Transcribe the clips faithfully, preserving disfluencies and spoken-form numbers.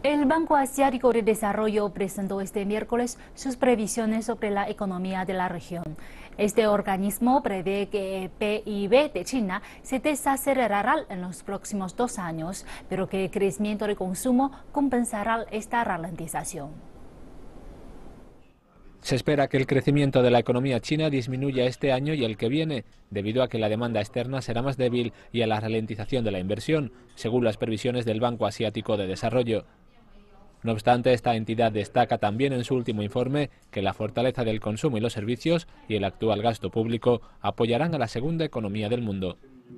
El Banco Asiático de Desarrollo presentó este miércoles sus previsiones sobre la economía de la región. Este organismo prevé que el P I B de China se desacelerará en los próximos dos años, pero que el crecimiento de consumo compensará esta ralentización. Se espera que el crecimiento de la economía china disminuya este año y el que viene, debido a que la demanda externa será más débil y a la ralentización de la inversión, según las previsiones del Banco Asiático de Desarrollo. No obstante, esta entidad destaca también en su último informe que la fortaleza del consumo y los servicios y el actual gasto público apoyarán a la segunda economía del mundo.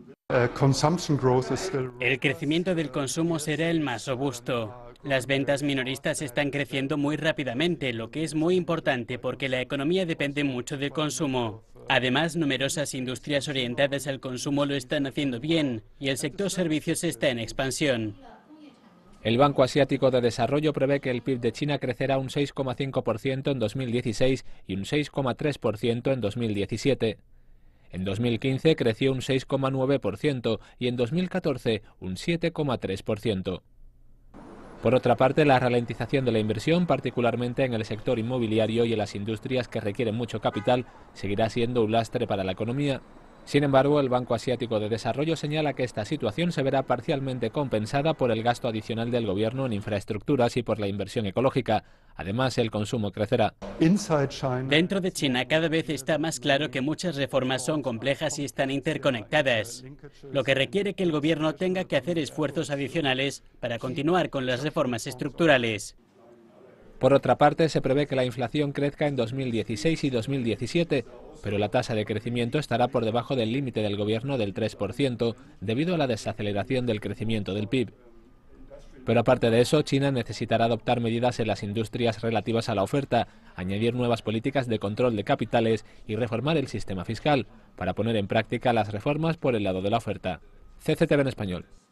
El crecimiento del consumo será el más robusto. Las ventas minoristas están creciendo muy rápidamente, lo que es muy importante porque la economía depende mucho del consumo. Además, numerosas industrias orientadas al consumo lo están haciendo bien y el sector servicios está en expansión. El Banco Asiático de Desarrollo prevé que el P I B de China crecerá un seis coma cinco por ciento en dos mil dieciséis y un seis coma tres por ciento en dos mil diecisiete. En dos mil quince creció un seis coma nueve por ciento y en dos mil catorce un siete coma tres por ciento. Por otra parte, la ralentización de la inversión, particularmente en el sector inmobiliario y en las industrias que requieren mucho capital, seguirá siendo un lastre para la economía. Sin embargo, el Banco Asiático de Desarrollo señala que esta situación se verá parcialmente compensada por el gasto adicional del gobierno en infraestructuras y por la inversión ecológica. Además, el consumo crecerá. Dentro de China cada vez está más claro que muchas reformas son complejas y están interconectadas, lo que requiere que el gobierno tenga que hacer esfuerzos adicionales para continuar con las reformas estructurales. Por otra parte, se prevé que la inflación crezca en dos mil dieciséis y dos mil diecisiete, pero la tasa de crecimiento estará por debajo del límite del gobierno del tres por ciento debido a la desaceleración del crecimiento del P I B. Pero aparte de eso, China necesitará adoptar medidas en las industrias relativas a la oferta, añadir nuevas políticas de control de capitales y reformar el sistema fiscal, para poner en práctica las reformas por el lado de la oferta. C C T V en español.